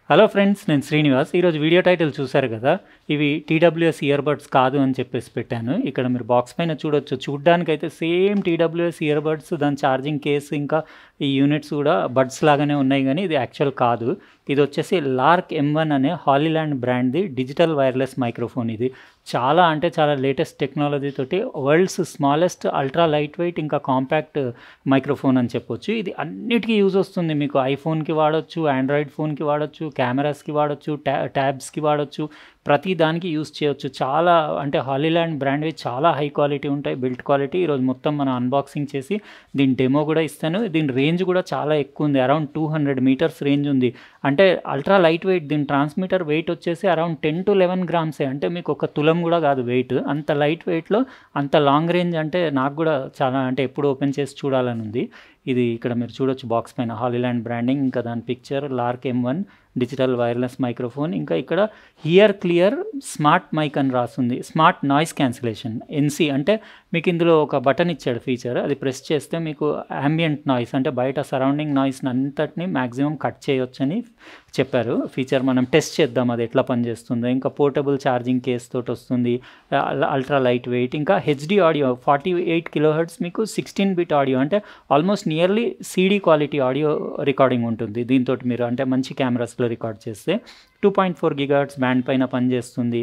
Hello friends, నేను శ్రీనివాస్. ఈరోజు video title చూశారు కదా, ఇవి టీడబ్ల్యూఎస్ ఇయర్బడ్స్ కాదు అని చెప్పేసి పెట్టాను. ఇక్కడ మీరు బాక్స్ పైన చూడొచ్చు. చూడ్డానికైతే సేమ్ టీడబ్ల్యూఎస్ ఇయర్బడ్స్, దాని ఛార్జింగ్ కేసు ఇంకా ఈ యూనిట్స్ కూడా బడ్స్ లాగానే ఉన్నాయి, కానీ ఇది యాక్చువల్ కాదు. ఇది వచ్చేసి లార్క్ M1 అనే హాలీలాండ్ బ్రాండ్ది డిజిటల్ వైర్లెస్ మైక్రోఫోన్. ఇది చాలా అంటే చాలా లేటెస్ట్ టెక్నాలజీ తోటి world's smallest ultra light weight ఇంకా కాంపాక్ట్ మైక్రోఫోన్ అని చెప్పొచ్చు. ఇది అన్నిటికీ యూజ్ వస్తుంది. మీకు ఐఫోన్కి వాడచ్చు, ఆండ్రాయిడ్ ఫోన్కి వాడచ్చు, కెమెరాస్కి వాడచ్చు, ట్యాబ్స్కి వాడచ్చు, ప్రతి దానికి యూజ్ చేయొచ్చు. చాలా అంటే హాలీలాండ్ బ్రాండ్వి చాలా హై క్వాలిటీ ఉంటాయి, బిల్ట్ క్వాలిటీ. ఈరోజు మొత్తం మనం అన్బాక్సింగ్ చేసి దీని డెమో కూడా ఇస్తాను. దీని రేంజ్ కూడా చాలా ఎక్కువ ఉంది, అరౌండ్ 200 మీటర్స్ రేంజ్ ఉంది. అంటే అల్ట్రా లైట్ వెయిట్. దీని ట్రాన్స్మిటర్ వెయిట్ వచ్చేసి అరౌండ్ 10 to 11 గ్రామ్సే. అంటే మీకు ఒక తులం కూడా కాదు వెయిట్. అంత లైట్ వెయిట్లో అంత లాంగ్ రేంజ్ అంటే నాకు కూడా చాలా అంటే ఎప్పుడు ఓపెన్ చేసి చూడాలని ఉంది. ఇది ఇక్కడ మీరు చూడొచ్చు బాక్స్ పైన హాలీలాండ్ బ్రాండింగ్, ఇంకా దాని picture Lark M1 digital wireless microphone. ఇంకా ఇక్కడ హియర్ క్లియర్ స్మార్ట్ మైక్ అని రాస్తుంది. Smart noise cancellation NC. అంటే మీకు ఇందులో ఒక బటన్ ఇచ్చాడు ఫీచర్, అది ప్రెస్ చేస్తే మీకు ambient నాయిస్ అంటే బయట సరౌండింగ్ నాయిస్ని అంతటిని మ్యాక్సిమం కట్ చేయొచ్చని చెప్పారు ఫీచర్. మనం టెస్ట్ చేద్దాం అది ఎట్లా పనిచేస్తుందో. ఇంకా పోర్టబుల్ ఛార్జింగ్ కేస్ తోటి వస్తుంది, అల్ట్రా లైట్ వెయిట్. ఇంకా హెచ్డి ఆడియో 48 kHz, మీకు 16-bit ఆడియో, అంటే almost nearly CD quality audio recording ఉంటుంది దీంతో. మీరు అంటే మంచి కెమెరాస్లో రికార్డ్ చేస్తే 2.4 GHz బ్యాండ్ పైన పనిచేస్తుంది.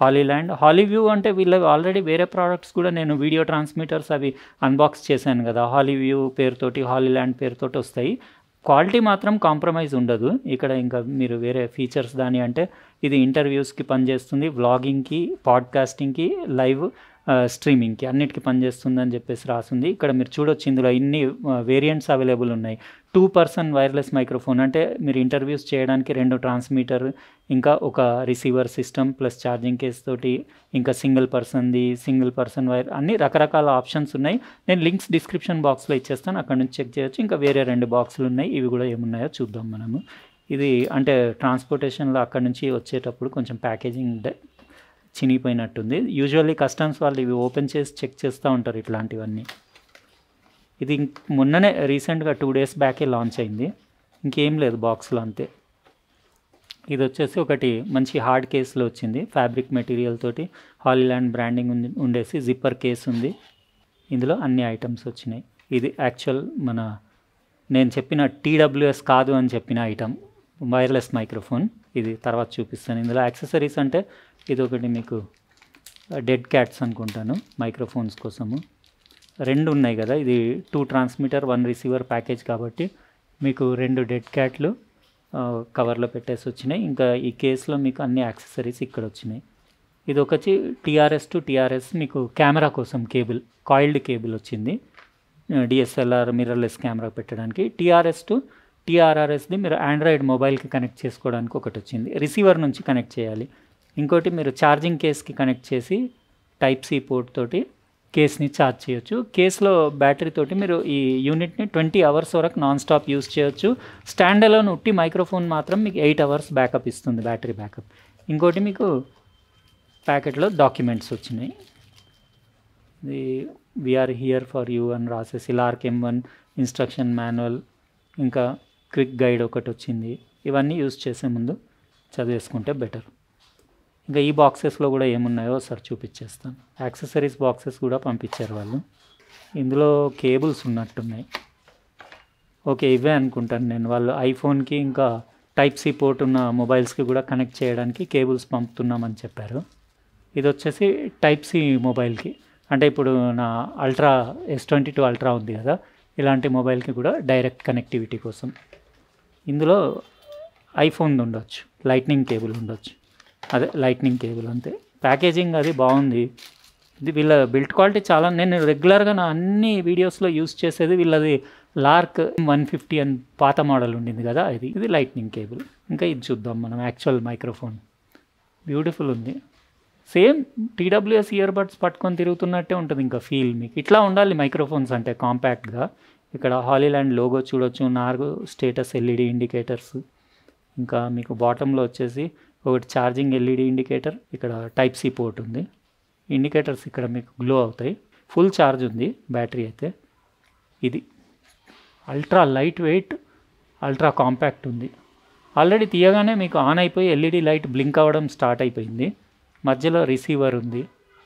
హాలీవ్యూ అంటే వీళ్ళ ఆల్రెడీ వేరే ప్రోడక్ట్స్ కూడా నేను వీడియో ట్రాన్స్మిటర్స్ అవి అన్బాక్స్ చేశాను కదా, హాలీవ్యూ పేరుతోటి, హాలీలాండ్ పేరుతోటి వస్తాయి. క్వాలిటీ మాత్రం కాంప్రమైజ్ ఉండదు ఇక్కడ. ఇంకా మీరు వేరే ఫీచర్స్ దాని అంటే ఇది ఇంటర్వ్యూస్కి పనిచేస్తుంది, వ్లాగింగ్కి, పాడ్కాస్టింగ్కి, లైవ్ స్ట్రీమింగ్కి, అన్నిటికీ పనిచేస్తుందని చెప్పేసి రాసింది. ఇక్కడ మీరు చూడొచ్చు ఇందులో ఇన్ని వేరియంట్స్ అవైలబుల్ ఉన్నాయి. 2-person వైర్లెస్ మైక్రోఫోన్, అంటే మీరు ఇంటర్వ్యూస్ చేయడానికి 2 ట్రాన్స్మిటర్, ఇంకా ఒక receiver system plus charging case తోటి, ఇంకా సింగిల్ పర్సన్ వైర్, అన్ని రకరకాల ఆప్షన్స్ ఉన్నాయి. నేను లింక్స్ డిస్క్రిప్షన్ బాక్స్లో ఇచ్చేస్తాను, అక్కడ నుంచి చెక్ చేయొచ్చు. ఇంకా వేరే 2 బాక్సులు ఉన్నాయి, ఇవి కూడా ఏమున్నాయో చూద్దాం మనము. ఇది అంటే ట్రాన్స్పోర్టేషన్లో అక్కడ నుంచి వచ్చేటప్పుడు కొంచెం ప్యాకేజింగ్ చినిగిపోయినట్టుంది. యూజువల్లీ కస్టమ్స్ వాళ్ళు ఇవి ఓపెన్ చేసి చెక్ చేస్తూ ఉంటారు ఇట్లాంటివన్నీ. ఇది మొన్ననే రీసెంట్గా 2 days బ్యాకే లాంచ్ అయింది. ఇంకేం లేదు బాక్స్లో, అంతే. ఇది వచ్చేసి ఒకటి మంచి హార్డ్ కేసులో వచ్చింది, ఫ్యాబ్రిక్ మెటీరియల్ తోటి హాలీలాండ్ బ్రాండింగ్ ఉండేసి జిప్పర్ కేసు ఉంది. ఇందులో అన్ని ఐటమ్స్ వచ్చినాయి. ఇది యాక్చువల్ నేను చెప్పిన TWS కాదు అని చెప్పిన ఐటమ్, వైర్లెస్ మైక్రోఫోన్. ఇది తర్వాత చూపిస్తాను. ఇందులో యాక్సెసరీస్ అంటే ఇది ఒకటి మీకు డెడ్ క్యాట్స్ అనుకుంటాను మైక్రోఫోన్స్ కోసము. 2 ఉన్నాయి కదా, ఇది 2 ట్రాన్స్మిటర్ 1 రిసీవర్ ప్యాకేజ్ కాబట్టి మీకు 2 డెడ్ క్యాట్లు కవర్లో పెట్టేసి వచ్చినాయి. ఇంకా ఈ కేసులో మీకు అన్ని యాక్సెసరీస్ ఇక్కడ వచ్చినాయి. ఇది ఒకటి TRS to TRS మీకు కెమెరా కోసం కేబుల్, కాయిల్డ్ కేబుల్ వచ్చింది. DSLR మిర్రర్లెస్ కెమెరా పెట్టడానికి. TRS to TRRSది మీరు ఆండ్రాయిడ్ మొబైల్కి కనెక్ట్ చేసుకోవడానికి ఒకటి వచ్చింది, రిసీవర్ నుంచి కనెక్ట్ చేయాలి. ఇంకోటి మీరు ఛార్జింగ్ కేస్కి కనెక్ట్ చేసి Type-C పోర్ట్ తోటి కేస్ని ఛార్జ్ చేయొచ్చు. కేస్లో బ్యాటరీ తోటి మీరు ఈ యూనిట్ని 20 hours వరకు నాన్ స్టాప్ యూస్ చేయొచ్చు. స్టాండ్ అలోన్ ఉట్టి మైక్రోఫోన్ మాత్రం మీకు 8 hours బ్యాకప్ ఇస్తుంది, బ్యాటరీ బ్యాకప్. ఇంకోటి మీకు ప్యాకెట్లో డాక్యుమెంట్స్ వచ్చినాయి. ఇది వీఆర్ హియర్ ఫర్ యూ అని రాసేసి లార్క్ M1 ఇన్స్ట్రక్షన్ మాన్యువల్, ఇంకా క్విక్ గైడ్ ఒకటి వచ్చింది. ఇవన్నీ యూస్ చేసే ముందు చదివేసుకుంటే బెటర్. ఇంకా ఈ బాక్సెస్లో కూడా ఏమున్నాయో ఒకసారి చూపించేస్తాను. యాక్సెసరీస్ బాక్సెస్ కూడా పంపించారు వాళ్ళు. ఇందులో కేబుల్స్ ఉన్నట్టున్నాయి. ఓకే, ఇవే అనుకుంటాను నేను. వాళ్ళు ఐఫోన్కి ఇంకా Type-C పోర్ట్ ఉన్న మొబైల్స్కి కూడా కనెక్ట్ చేయడానికి కేబుల్స్ పంపుతున్నామని చెప్పారు. ఇది వచ్చేసి Type-C మొబైల్కి, అంటే ఇప్పుడు నా S22 అల్ట్రా ఉంది కదా, ఇలాంటి మొబైల్కి కూడా డైరెక్ట్ కనెక్టివిటీ కోసం. ఇందులో ఐఫోన్ ఉండొచ్చు, లైట్నింగ్ కేబుల్ ఉండొచ్చు, అదే లైట్నింగ్ కేబుల్ అంతే. ప్యాకేజింగ్ అది బాగుంది. ఇది వీళ్ళ బిల్ట్ క్వాలిటీ చాలా, నేను రెగ్యులర్గా నా అన్ని వీడియోస్లో యూస్ చేసేది వీళ్ళది లార్క్ 150 అని పాత మోడల్ ఉండింది కదా, ఇది లైట్నింగ్ కేబుల్. ఇంకా ఇది చూద్దాం మనం, యాక్చువల్ మైక్రోఫోన్. బ్యూటిఫుల్ ఉంది, సేమ్ TWS ఇయర్బడ్స్ పట్టుకొని తిరుగుతున్నట్టే ఉంటుంది ఇంకా ఫీల్. మీకు ఇట్లా ఉండాలి మైక్రోఫోన్స్ అంటే, కాంపాక్ట్గా. ఇక్కడ హాలీలాండ్ లోగో చూడొచ్చు, 4 స్టేటస్ LED ఇండికేటర్స్. ఇంకా మీకు బాటంలో వచ్చేసి ఒకటి ఛార్జింగ్ LED ఇండికేటర్, ఇక్కడ Type-C పోర్ట్ ఉంది. ఇండికేటర్స్ ఇక్కడ మీకు గ్లో అవుతాయి. ఫుల్ ఛార్జ్ ఉంది బ్యాటరీ అయితే. ఇది ultra light weight, ultra compact ఉంది. ఆల్రెడీ తీయగానే మీకు ఆన్ అయిపోయి ఎల్ఈడి లైట్ బ్లింక్ అవ్వడం స్టార్ట్ అయిపోయింది. మధ్యలో రిసీవర్ ఉంది.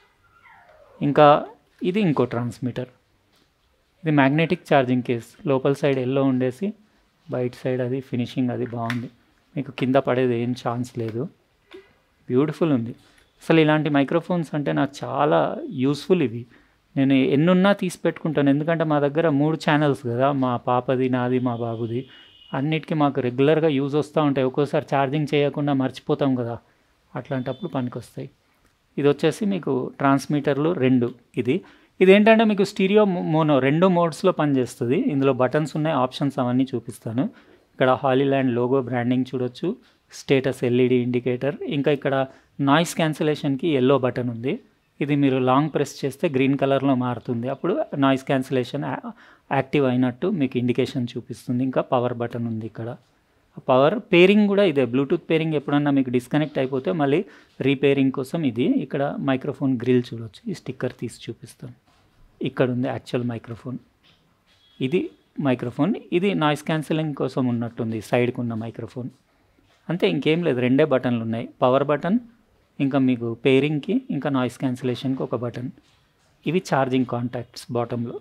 ఇంకా ఇది ఇంకో ట్రాన్స్మిటర్. ఇది మ్యాగ్నెటిక్ ఛార్జింగ్ కేస్. లోపల సైడ్ ఎల్లో ఉండేసి బయట సైడ్ అది ఫినిషింగ్ అది బాగుంది. మీకు కింద పడేది ఏం ఛాన్స్ లేదు. బ్యూటిఫుల్ ఉంది. అసలు ఇలాంటి మైక్రోఫోన్స్ అంటే నాకు చాలా యూస్ఫుల్ ఇవి. నేను ఎన్నున్నా తీసి పెట్టుకుంటాను. ఎందుకంటే మా దగ్గర 3 ఛానల్స్ కదా, మా పాపది, నాది, మా బాబుది. అన్నిటికీ మాకు రెగ్యులర్గా యూజ్ వస్తూ ఉంటాయి. ఒక్కోసారి ఛార్జింగ్ చేయకుండా మర్చిపోతాం కదా, అట్లాంటప్పుడు పనికొస్తాయి. ఇది వచ్చేసి మీకు ట్రాన్స్మిటర్లు 2. ఇదేంటంటే మీకు స్టీరియో మోనో 2 మోడ్స్లో పనిచేస్తుంది. ఇందులో బటన్స్ ఉన్నాయి, ఆప్షన్స్ అవన్నీ చూపిస్తాను. ఇక్కడ హాలీల్యాండ్ లోగో బ్రాండింగ్ చూడొచ్చు, స్టేటస్ ఎల్ఈడి ఇండికేటర్, ఇంకా ఇక్కడ నాయిస్ క్యాన్సిలేషన్కి ఎల్లో బటన్ ఉంది. ఇది మీరు లాంగ్ ప్రెస్ చేస్తే గ్రీన్ కలర్లో మారుతుంది. అప్పుడు నాయిస్ క్యాన్సిలేషన్ యాక్టివ్ అయినట్టు మీకు ఇండికేషన్ చూపిస్తుంది. ఇంకా పవర్ బటన్ ఉంది. ఇక్కడ పవర్ పేరింగ్ కూడా ఇదే, బ్లూటూత్ పేరింగ్. ఎప్పుడన్నా మీకు డిస్కనెక్ట్ అయిపోతే మళ్ళీ రీపేరింగ్ కోసం ఇది. ఇక్కడ మైక్రోఫోన్ గ్రిల్ చూడొచ్చు. ఈ స్టిక్కర్ తీసి చూపిస్తాను. ఇక్కడ ఉంది యాక్చువల్ మైక్రోఫోన్. ఇది మైక్రోఫోన్. ఇది నాయిస్ క్యాన్సిలింగ్ కోసం ఉన్నట్టుంది సైడ్కి ఉన్న మైక్రోఫోన్. అంతే, ఇంకేం లేదు. 2 బటన్లు ఉన్నాయి. పవర్ బటన్, ఇంకా మీకు పేరింగ్కి, ఇంకా నాయిస్ క్యాన్సిలేషన్కి ఒక బటన్. ఇవి ఛార్జింగ్ కాంటాక్ట్స్. బాటంలో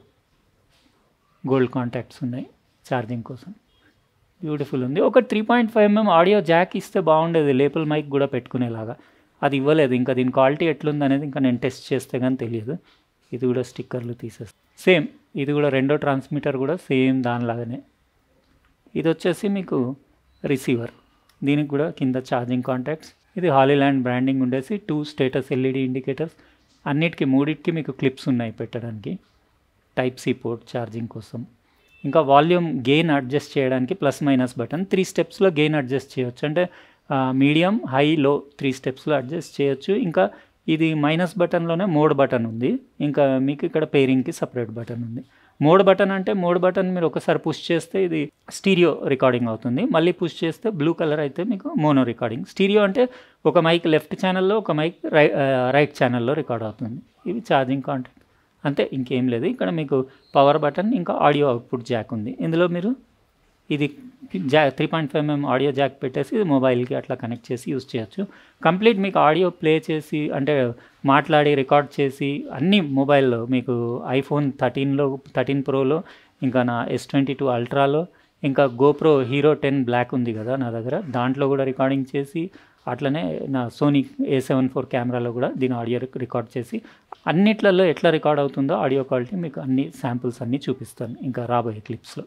గోల్డ్ కాంటాక్ట్స్ ఉన్నాయి ఛార్జింగ్ కోసం. బ్యూటిఫుల్ ఉంది. ఒక 3.5mm ఆడియో జాక్ ఇస్తే బాగుండేది, లేపల్ మైక్ కూడా పెట్టుకునేలాగా. అది ఇవ్వలేదు. ఇంకా దీని క్వాలిటీ ఎట్లుంది అనేది ఇంకా నేను టెస్ట్ చేస్తే కానీ తెలియదు. ఇది కూడా స్టిక్కర్లు తీసేస్తాను. సేమ్ ఇది కూడా 2వ ట్రాన్స్మిటర్ కూడా సేమ్ దానిలాగానే. ఇది వచ్చేసి మీకు రిసీవర్. దీనికి కూడా కింద ఛార్జింగ్ కాంటాక్ట్స్. ఇది హాలీల్యాండ్ బ్రాండింగ్ ఉండేసి 2 స్టేటస్ ఎల్ఈడి ఇండికేటర్స్. అన్నిటికీ 3కి మీకు క్లిప్స్ ఉన్నాయి పెట్టడానికి. టైప్ సి పోర్ట్ ఛార్జింగ్ కోసం. ఇంకా వాల్యూమ్ గెయిన్ అడ్జస్ట్ చేయడానికి ప్లస్ మైనస్ బటన్. 3 స్టెప్స్లో గెయిన్ అడ్జస్ట్ చేయొచ్చు. అంటే మీడియం, హై, లో 3 స్టెప్స్లో అడ్జస్ట్ చేయొచ్చు. ఇంకా ఇది మైనస్ బటన్లోనే మోడ్ బటన్ ఉంది. ఇంకా మీకు ఇక్కడ పేరింగ్కి సపరేట్ బటన్ ఉంది. మోడ్ బటన్ అంటే మోడ్ బటన్ మీరు ఒకసారి పుష్ చేస్తే ఇది స్టీరియో రికార్డింగ్ అవుతుంది. మళ్ళీ పుష్ చేస్తే బ్లూ కలర్ అయితే మీకు మోనో రికార్డింగ్. స్టీరియో అంటే ఒక మైక్ లెఫ్ట్ ఛానల్లో, ఒక మైక్ రైట్ ఛానల్లో రికార్డ్ అవుతుంది. ఇవి ఛార్జింగ్ కాంటాక్ట్. అంతే, ఇంకేం లేదు. ఇక్కడ మీకు పవర్ బటన్, ఇంకా ఆడియో అవుట్పుట్ జాక్ ఉంది. ఇందులో మీరు ఇది 3.5mm ఆడియో జాక్ పెట్టేసి ఇది మొబైల్కి అట్లా కనెక్ట్ చేసి యూజ్ చేయొచ్చు. కంప్లీట్ మీకు ఆడియో ప్లే చేసి, అంటే మాట్లాడి రికార్డ్ చేసి అన్ని మొబైల్లో మీకు ఐఫోన్ 13 ప్రోలో, ఇంకా నా S22 అల్ట్రాలో, ఇంకా గోప్రో హీరో 10 బ్లాక్ ఉంది కదా నా దగ్గర, దాంట్లో కూడా రికార్డింగ్ చేసి, అట్లనే నా సోనీ A7 IV కెమెరాలో కూడా దీని ఆడియో రికార్డ్ చేసి, అన్నిట్లలో ఎట్లా రికార్డ్ అవుతుందో ఆడియో క్వాలిటీ మీకు అన్ని శాంపుల్స్ అన్నీ చూపిస్తాను ఇంకా రాబోయే క్లిప్స్లో.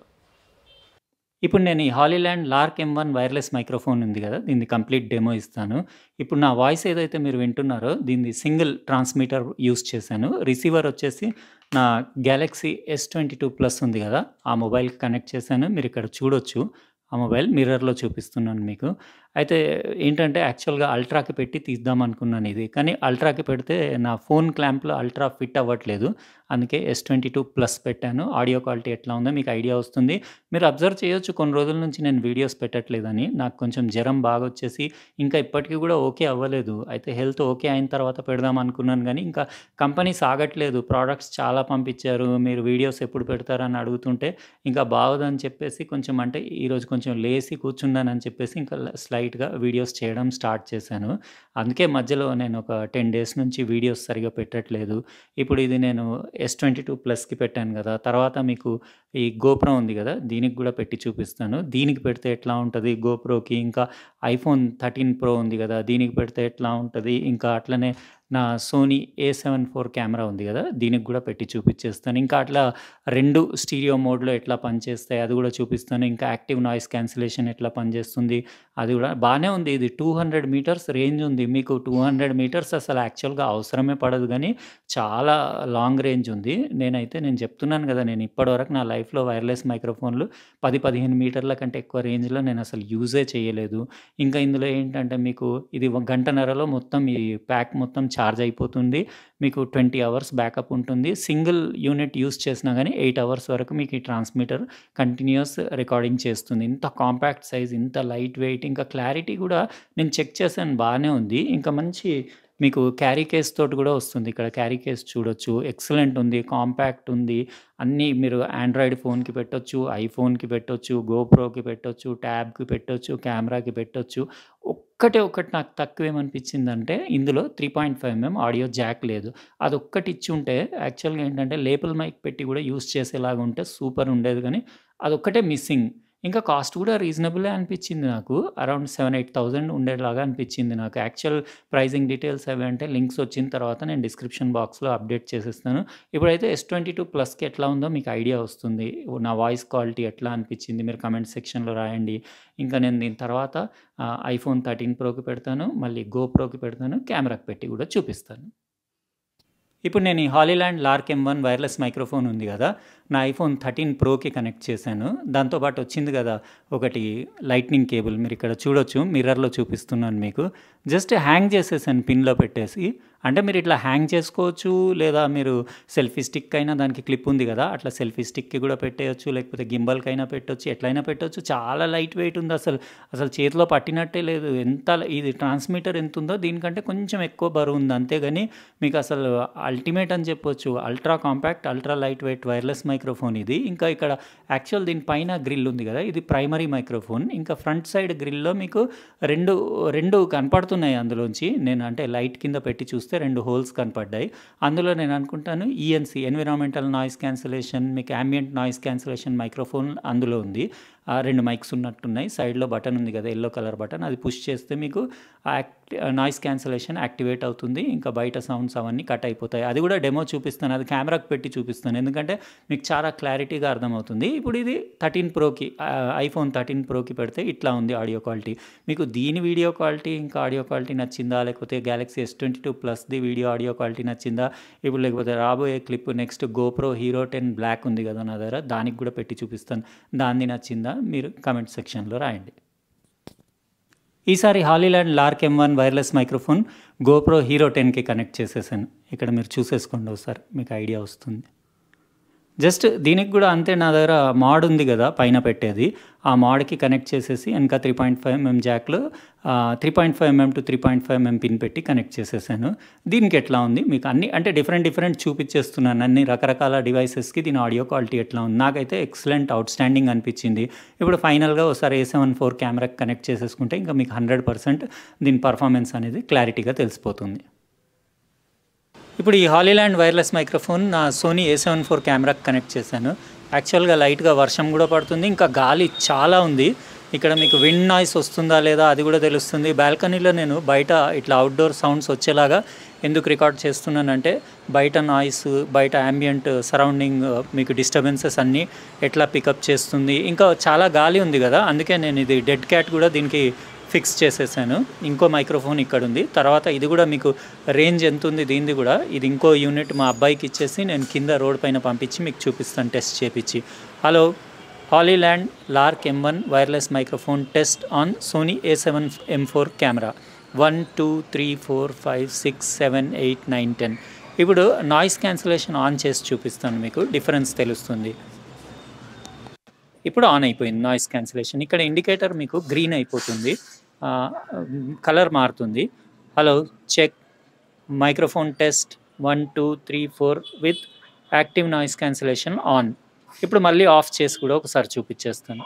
ఇప్పుడు నేను ఈ Holland lark M1 wireless microphone ఉంది కదా, దీన్ని కంప్లీట్ డెమో ఇస్తాను. ఇప్పుడు నా వాయిస్ ఏదైతే మీరు వింటున్నారో దీన్ని సింగిల్ ట్రాన్స్మిటర్ యూస్ చేశాను. రిసీవర్ వచ్చేసి నా గ్యాలక్సీ S22 ప్లస్ ఉంది కదా, ఆ మొబైల్కి కనెక్ట్ చేశాను. మీరు ఇక్కడ చూడొచ్చు, ఆ మొబైల్ మిర్రర్లో చూపిస్తున్నాను మీకు. అయితే ఏంటంటే యాక్చువల్గా అల్ట్రాకి పెట్టి తీద్దాం అనుకున్నాను ఇది, కానీ అల్ట్రాకి పెడితే నా ఫోన్ క్లాంప్లో అల్ట్రా ఫిట్ అవ్వట్లేదు. అందుకే S22 ప్లస్ పెట్టాను. ఆడియో క్వాలిటీ ఎట్లా ఉందో మీకు ఐడియా వస్తుంది. మీరు అబ్జర్వ్ చేయొచ్చు, కొన్ని రోజుల నుంచి నేను వీడియోస్ పెట్టట్లేదని. నాకు కొంచెం జ్వరం బాగా వచ్చేసి ఇంకా ఇప్పటికీ కూడా ఓకే అవ్వలేదు. అయితే హెల్త్ ఓకే అయిన తర్వాత పెడదాం అనుకున్నాను, కానీ ఇంకా కంపెనీ సాగట్లేదు. ప్రోడక్ట్స్ చాలా పంపించారు, మీరు వీడియోస్ ఎప్పుడు పెడతారని అడుగుతుంటే ఇంకా బాగోదని చెప్పేసి కొంచెం, అంటే ఈరోజు కొంచెం లేసి కూర్చున్నానని చెప్పేసి ఇంకా స్లైట్గా వీడియోస్ చేయడం స్టార్ట్ చేశాను. అందుకే మధ్యలో నేను ఒక 10 డేస్ నుంచి వీడియోస్ సరిగా పెట్టట్లేదు. ఇప్పుడు ఇది నేను S22 ప్లస్కి పెట్టాను కదా, తర్వాత మీకు ఈ గోప్రో ఉంది కదా, దీనికి కూడా పెట్టి చూపిస్తాను. దీనికి పెడితే ఎట్లా ఉంటుంది గోప్రోకి, ఇంకా ఐఫోన్ 13 ప్రో ఉంది కదా, దీనికి పెడితే ఎట్లా ఉంటుంది, ఇంకా అట్లనే నా సోనీ A7 IV కెమెరా ఉంది కదా, దీనికి కూడా పెట్టి చూపించేస్తాను. ఇంకా అట్లా 2 స్టీరియో మోడ్లో ఎట్లా పనిచేస్తాయి అది కూడా చూపిస్తాను. ఇంకా యాక్టివ్ నాయిస్ క్యాన్సిలేషన్ ఎట్లా పనిచేస్తుంది అది కూడా బాగానే ఉంది. ఇది 200 మీటర్స్ రేంజ్ ఉంది. మీకు 200 మీటర్స్ అసలు యాక్చువల్గా అవసరమే పడదు, కానీ చాలా లాంగ్ రేంజ్ ఉంది. నేను చెప్తున్నాను కదా, నేను ఇప్పటివరకు నా లైఫ్లో వైర్లెస్ మైక్రోఫోన్లు 10-15 మీటర్ల కంటే ఎక్కువ రేంజ్లో నేను అసలు యూజే చేయలేదు. ఇంకా ఇందులో ఏంటంటే మీకు ఇది 1 గంటన్నరలో మొత్తం ఈ ప్యాక్ మొత్తం ఛార్జ్ అయిపోతుంది. మీకు 20 అవర్స్ బ్యాకప్ ఉంటుంది. సింగిల్ యూనిట్ యూజ్ చేసినా కానీ 8 అవర్స్ వరకు మీకు ఈ ట్రాన్స్మిటర్ కంటిన్యూస్ రికార్డింగ్ చేస్తుంది. ఇంత కాంపాక్ట్ సైజ్, ఇంత లైట్ వెయిట్, ఇంకా క్లారిటీ కూడా నేను చెక్ చేశాను బాగానే ఉంది. ఇంకా మంచి మీకు క్యారీ కేస్ తోటి కూడా వస్తుంది. ఇక్కడ క్యారీ కేస్ చూడొచ్చు. ఎక్సలెంట్ ఉంది. కాంపాక్ట్ ఉంది. అన్నీ మీరు ఆండ్రాయిడ్ ఫోన్‌కి పెట్టొచ్చు, ఐఫోన్‌కి పెట్టొచ్చు, గోప్రోకి పెట్టొచ్చు, ట్యాబ్‌కి పెట్టొచ్చు, కెమెరాకి పెట్టొచ్చు. ఒక్కటే ఒకటి నాకు తక్కువేమనిపించిందంటే ఇందులో 3.5 ఆడియో జాక్ లేదు. అదొక్కటి ఇచ్చుంటే యాక్చువల్‌గా ఏంటంటే లేపల్ మైక్ పెట్టి కూడా యూజ్ చేసేలాగా ఉంటే సూపర్ ఉండేది గానీ అదొక్కటే మిస్సింగ్. ఇంకా కాస్ట్ కూడా రీజనబులే అనిపించింది నాకు. అరౌండ్ 7,000-8,000 ఉండేలాగా అనిపించింది నాకు. యాక్చువల్ ప్రైజింగ్ డీటెయిల్స్ అవి అంటే లింక్స్ వచ్చిన తర్వాత నేను డిస్క్రిప్షన్ బాక్స్‌లో అప్డేట్ చేసేస్తాను. ఇప్పుడైతే S22 ప్లస్‌కి ఎట్లా ఉందో మీకు ఐడియా వస్తుంది. నా వాయిస్ క్వాలిటీ ఎట్లా అనిపించింది మీరు కామెంట్ సెక్షన్‌లో రాయండి. ఇంకా నేను దీని తర్వాత ఐఫోన్ 13 ప్రోకి పెడతాను. మళ్ళీ గోప్రోకి పెడతాను. కెమెరాకి పెట్టి కూడా చూపిస్తాను. ఇప్పుడు నేను ఈ Hollyland Lark M1 wireless microphone ఉంది కదా, నా ఐఫోన్ 13 ప్రోకి కనెక్ట్ చేశాను. దాంతో పాటు వచ్చింది కదా ఒకటి లైట్నింగ్ కేబుల్, మీరు ఇక్కడ చూడొచ్చు, మిర్రర్లో చూపిస్తున్నాను మీకు. జస్ట్ హ్యాంగ్ చేసేసాను పిన్లో పెట్టేసి. అంటే మీరు ఇట్లా హ్యాంగ్ చేసుకోవచ్చు, లేదా మీరు సెల్ఫీ స్టిక్ అయినా దానికి క్లిప్ ఉంది కదా, అట్లా సెల్ఫీ స్టిక్కి కూడా పెట్టేయచ్చు, లేకపోతే గింబల్కైనా పెట్టొచ్చు, ఎట్లయినా పెట్టొచ్చు. చాలా లైట్ వెయిట్ ఉంది అసలు. అసలు చేతిలో పట్టినట్టే లేదు. ఇది ట్రాన్స్మిటర్ ఎంత ఉందో దీనికంటే కొంచెం ఎక్కువ బరువు ఉంది అంతేగాని మీకు అసలు అల్టిమేట్ అని చెప్పొచ్చు. Ultra compact, ultra light weight wireless microphone ఇది. ఇంకా ఇక్కడ యాక్చువల్ దీనిపైన గ్రిల్ ఉంది కదా, ఇది ప్రైమరీ మైక్రోఫోన్. ఇంకా ఫ్రంట్ సైడ్ గ్రిల్లో మీకు రెండు కనపడుతున్నాయి అందులోంచి. నేను అంటే లైట్ కింద పెట్టి చూస్తే 2 హోల్స్ కనపడ్డాయి. అందులో నేను అనుకుంటాను ఈఎన్సీ, ఎన్విరాన్మెంటల్ నాయిస్ క్యాన్సిలేషన్, మీకు యాంబియంట్ నాయిస్ క్యాన్సిలేషన్ మైక్రోఫోన్ అందులో ఉంది. 2 మైక్స్ ఉన్నట్టున్నాయి. సైడ్లో బటన్ ఉంది కదా, ఎల్లో కలర్ బటన్, అది పుష్ చేస్తే మీకు నాయిస్ క్యాన్సిలేషన్ యాక్టివేట్ అవుతుంది. ఇంకా బయట సౌండ్స్ అవన్నీ కట్ అయిపోతాయి. అది కూడా డెమో చూపిస్తాను, అది కెమెరాకి పెట్టి చూపిస్తాను, ఎందుకంటే మీకు చాలా క్లారిటీగా అర్థమవుతుంది. ఇప్పుడు ఇది 13 ప్రోకి, ఐఫోన్ 13 ప్రోకి పెడితే ఇట్లా ఉంది ఆడియో క్వాలిటీ. మీకు దీని వీడియో క్వాలిటీ ఇంకా ఆడియో క్వాలిటీ నచ్చిందా, లేకపోతే గ్యాలక్సీ S22 ప్లస్ది వీడియో ఆడియో క్వాలిటీ నచ్చిందా, ఇప్పుడు లేకపోతే రాబోయే clip next GoPro Hero 10 black ఉంది కదా నా దగ్గర, దానికి కూడా పెట్టి చూపిస్తాను, దాన్ని నచ్చిందా మీరు కామెంట్ సెక్షన్లో రాయండి. ఈసారి Hollyland Lark M1 wireless microphone GoPro Hero 10కి కనెక్ట్ చేసేసాను. ఇక్కడ మీరు చూసేసుకోండి ఒకసారి, మీకు ఐడియా వస్తుంది. జస్ట్ దీనికి కూడా అంతే, నా దగ్గర మాడ్ ఉంది కదా పైన పెట్టేది, ఆ మాడ్కి కనెక్ట్ చేసేసి వెనక 3.5 జాక్లో 3.5 టు 3.5 పిన్ పెట్టి కనెక్ట్ చేసేసాను. దీనికి ఎట్లా ఉంది మీకు అన్ని అంటే డిఫరెంట్ చూపించేస్తున్నాను, అన్ని రకరకాల డివైసెస్కి దీని ఆడియో క్వాలిటీ ఎట్లా ఉంది. నాకైతే ఎక్సలెంట్ అవుట్స్టాండింగ్ అనిపించింది. ఇప్పుడు ఫైనల్గా ఒకసారి A7 IV కెమెరాకి కనెక్ట్ చేసేసుకుంటే ఇంకా మీకు 100% దీని పర్ఫార్మెన్స్ అనేది క్లారిటీగా తెలిసిపోతుంది. ఇప్పుడు ఈ హాలీలాండ్ వైర్లెస్ మైక్రోఫోన్ నా సోనీ A7 IV కెమెరాకి కనెక్ట్ చేశాను. యాక్చువల్గా లైట్గా వర్షం కూడా పడుతుంది, ఇంకా గాలి చాలా ఉంది. ఇక్కడ మీకు విండ్ నాయిస్ వస్తుందా లేదా అది కూడా తెలుస్తుంది. బాల్కనీలో నేను బయట ఇట్లా అవుట్డోర్ సౌండ్స్ వచ్చేలాగా ఎందుకు రికార్డ్ చేస్తున్నానంటే బయట నాయిస్, బయట యాంబియంట్ సరౌండింగ్ మీకు డిస్టర్బెన్సెస్ అన్నీ ఎట్లా పికప్ చేస్తుంది. ఇంకా చాలా గాలి ఉంది కదా, అందుకే నేను ఇది డెడ్ క్యాట్ కూడా దీనికి ఫిక్స్ చేసేసాను. ఇంకో మైక్రోఫోన్ ఇక్కడ ఉంది. తర్వాత ఇది కూడా మీకు రేంజ్ ఎంత ఉంది దీనిది కూడా, ఇది ఇంకో యూనిట్ మా అబ్బాయికి ఇచ్చేసి నేను కింద రోడ్ పైన పంపించి మీకు చూపిస్తాను టెస్ట్ చేపించి. Hello, Hollyland Lark M1 wireless microphone test on Sony A7 M4 camera 1 2 3 4 5 6 7 8 9 10. ఇప్పుడు నాయిస్ క్యాన్సిలేషన్ ఆన్ చేసి చూపిస్తాను, మీకు డిఫరెన్స్ తెలుస్తుంది. ఇప్పుడు ఆన్ అయిపోయింది నాయిస్ క్యాన్సిలేషన్. ఇక్కడ ఇండికేటర్ మీకు గ్రీన్ అయిపోతుంది, కలర్ మారుతుంది. Hello, check microphone test 1 2 3 4 with active noise cancellation on. ఇప్పుడు మళ్ళీ ఆఫ్ చేసి కూడా ఒకసారి చూపించేస్తాను.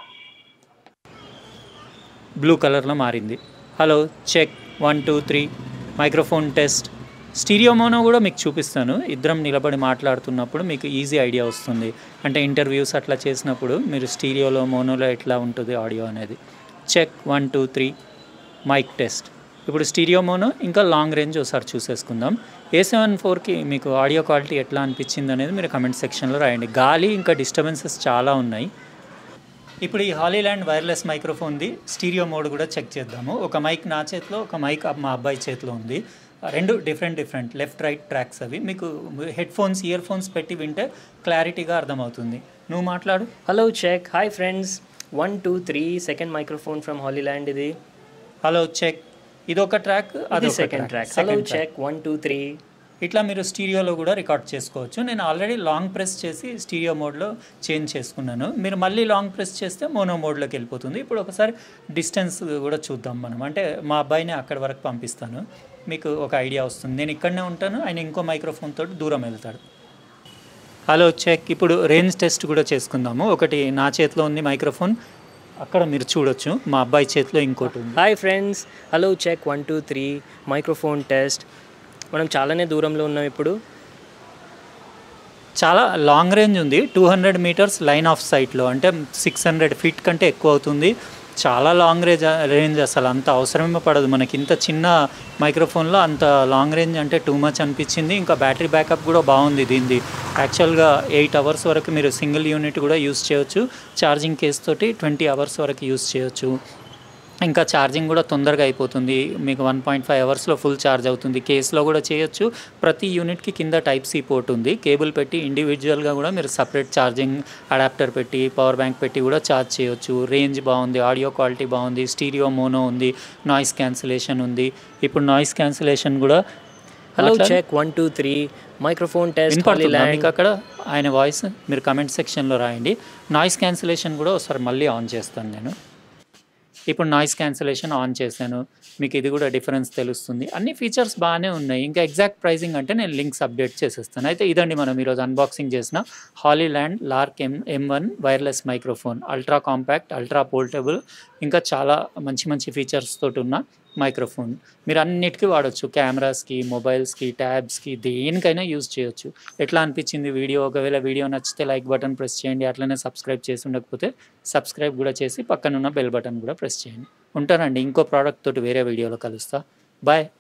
బ్లూ కలర్లో మారింది. Hello, check 1 2 3 microphone test. Stereo mono కూడా మీకు చూపిస్తాను, ఇద్దరం నిలబడి మాట్లాడుతున్నప్పుడు మీకు ఈజీ ఐడియా వస్తుంది. అంటే ఇంటర్వ్యూస్ అట్లా చేసినప్పుడు మీరు స్టీరియోలో మోనోలో ఎట్లా ఉంటుంది ఆడియో అనేది. Check 1 2 3 mic test. ఇప్పుడు స్టీరియో మోనో ఇంకా లాంగ్ రేంజ్ ఒకసారి చూసేసుకుందాం. A7 IVకి మీకు ఆడియో క్వాలిటీ ఎట్లా అనిపించింది అనేది మీరు కమెంట్ సెక్షన్లో రాయండి. గాలి ఇంకా డిస్టర్బెన్సెస్ చాలా ఉన్నాయి. ఇప్పుడు ఈ హాలీలాండ్ వైర్లెస్ మైక్రోఫోన్ది స్టీరియో మోడ్ కూడా చెక్ చేద్దాము. ఒక మైక్ నా చేతిలో, ఒక మైక్ మా అబ్బాయి చేతిలో ఉంది. రెండు డిఫరెంట్ లెఫ్ట్ రైట్ ట్రాక్స్ అవి. మీకు హెడ్ఫోన్స్, ఇయర్ ఫోన్స్ పెట్టి వింటే క్లారిటీగా అర్థమవుతుంది. నువ్వు మాట్లాడు. Hello, check. Hi friends, 1 2 3 second microphone from Hollyland ఇది. Hello, check. ఇది ఒక ట్రాక్, అది సెకండ్ ట్రాక్. Hello, check 1 2 3. ఇట్లా మీరు స్టీరియోలో కూడా రికార్డ్ చేసుకోవచ్చు. నేను ఆల్రెడీ లాంగ్ ప్రెస్ చేసి స్టీరియో మోడ్లో చేంజ్ చేసుకున్నాను. మీరు మళ్ళీ లాంగ్ ప్రెస్ చేస్తే మోనో మోడ్లోకి వెళ్ళిపోతుంది. ఇప్పుడు ఒకసారి డిస్టెన్స్ కూడా చూద్దాం మనం. అంటే మా అబ్బాయిని అక్కడి వరకు పంపిస్తాను, మీకు ఒక ఐడియా వస్తుంది. నేను ఇక్కడనే ఉంటాను, ఆయన ఇంకో మైక్రోఫోన్ తోటి దూరం వెళ్తాడు. Hello check. ఇప్పుడు రేంజ్ టెస్ట్ కూడా చేసుకుందాము. ఒకటి నా చేతిలో ఉంది మైక్రోఫోన్, అక్కడ మీరు చూడొచ్చు మా అబ్బాయి చేతిలో ఇంకోటి ఉంది. Hi friends, hello check 1 2 3 microphone test. మనం చాలానే దూరంలో ఉన్నాం. ఇప్పుడు చాలా లాంగ్ రేంజ్ ఉంది, 200 మీటర్స్ లైన్ ఆఫ్ సైట్లో, అంటే 600 ఫీట్ కంటే ఎక్కువ అవుతుంది. చాలా లాంగ్ రేంజ్ అసలు అంత అవసరమే పడదు మనకి. ఇంత చిన్న మైక్రోఫోన్లో అంత లాంగ్ రేంజ్ అంటే టూ మచ్ అనిపించింది. ఇంకా బ్యాటరీ బ్యాకప్ కూడా బాగుంది దీనిది. యాక్చువల్గా 8 అవర్స్ వరకు మీరు సింగిల్ యూనిట్ కూడా యూస్ చేయొచ్చు. ఛార్జింగ్ కేస్ తోటి 20 అవర్స్ వరకు యూస్ చేయొచ్చు. ఇంకా ఛార్జింగ్ కూడా తొందరగా అయిపోతుంది, మీకు 1.5 అవర్స్లో ఫుల్ ఛార్జ్ అవుతుంది. కేస్లో కూడా చేయొచ్చు. ప్రతి యూనిట్కి కింద టైప్ సి పోర్ట్ ఉంది, కేబుల్ పెట్టి ఇండివిజువల్గా కూడా మీరు సపరేట్ ఛార్జింగ్ అడాప్టర్ పెట్టి పవర్ బ్యాంక్ పెట్టి కూడా ఛార్జ్ చేయొచ్చు. రేంజ్ బాగుంది, ఆడియో క్వాలిటీ బాగుంది, స్టీరియో మోనో ఉంది, నాయిస్ క్యాన్సిలేషన్ ఉంది. ఇప్పుడు నాయిస్ క్యాన్సిలేషన్ కూడా హలో చెక్ 1 2 3 మైక్రోఫోన్ టెస్ట్. మీకు అక్కడ ఆయన వాయిస్ మీరు కమెంట్ సెక్షన్లో రాయండి. నాయిస్ క్యాన్సిలేషన్ కూడా ఒకసారి మళ్ళీ ఆన్ చేస్తాను నేను. ఇప్పుడు నాయిస్ క్యాన్సిలేషన్ ఆన్ చేశాను, మీకు ఇది కూడా డిఫరెన్స్ తెలుస్తుంది. అన్ని ఫీచర్స్ బాగానే ఉన్నాయి. ఇంకా ఎగ్జాక్ట్ ప్రైజింగ్ అంటే నేను లింక్స్ అప్డేట్ చేసేస్తాను. అయితే ఇదండి మనం ఈరోజు అన్బాక్సింగ్ చేసిన Hollyland Lark M1 wireless microphone. Ultra compact, ultra portable, ఇంకా చాలా మంచి మంచి ఫీచర్స్ తోటి ఉన్న మైక్రోఫోన్. మీరు అన్నిటికీ వాడచ్చు, కెమెరాస్కి, మొబైల్స్కి, ట్యాబ్స్కి, దేనికైనా యూజ్ చేయొచ్చు. ఎట్లా అనిపించింది వీడియో? ఒకవేళ వీడియో నచ్చితే లైక్ బటన్ ప్రెస్ చేయండి. అట్లనే సబ్స్క్రైబ్ చేసి ఉండకపోతే సబ్స్క్రైబ్ కూడా చేసి పక్కనున్న బెల్ బటన్ కూడా ప్రెస్ చేయండి. ఉంటానండి, ఇంకో ప్రోడక్ట్ తోటి వేరే వీడియోలో కలుస్తా. బాయ్.